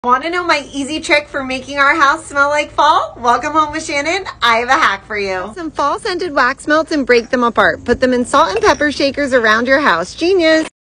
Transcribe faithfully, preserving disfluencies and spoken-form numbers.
Want to know my easy trick for making our house smell like fall? Welcome home with Shannon. I have a hack for you. Some fall scented wax melts and break them apart. Put them in salt and pepper shakers around your house. Genius!